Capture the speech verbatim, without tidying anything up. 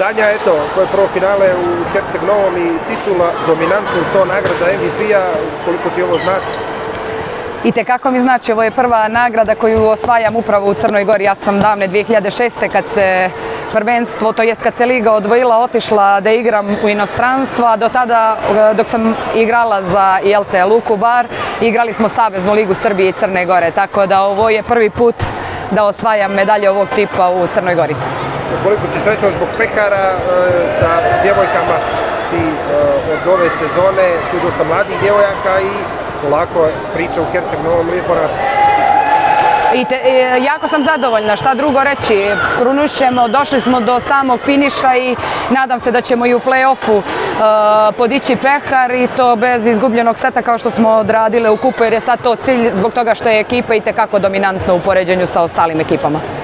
Tanja, eto, tvoje prvo finale u Herceg Novom i titula dominantno uz sto nagrada M V P-a, koliko ti ovo znači? Itekako mi znači, ovo je prva nagrada koju osvajam upravo u Crnoj Gori. Ja sam davne dvije hiljade šeste. kad se prvenstvo, to jest kad se liga odvojila, otišla da igram u inostranstvo, a do tada dok sam igrala za jel te, Luku Bar, igrali smo Saveznu ligu Srbije i Crne Gore, tako da ovo je prvi put da osvajam medalje ovog tipa u Crnoj Gori. Koliko si srećna zbog pehara, sa djevojkama si od ove sezone, tu dosta mladih djevojaka i polako priča u Herceg Novom lijepo raste. I te, jako sam zadovoljna, šta drugo reći, krunušemo, došli smo do samog finiša i nadam se da ćemo i u play-offu uh, podići pehar i to bez izgubljenog seta kao što smo odradile u kupu, jer je sad to cilj zbog toga što je ekipa itekako dominantna u poređenju sa ostalim ekipama.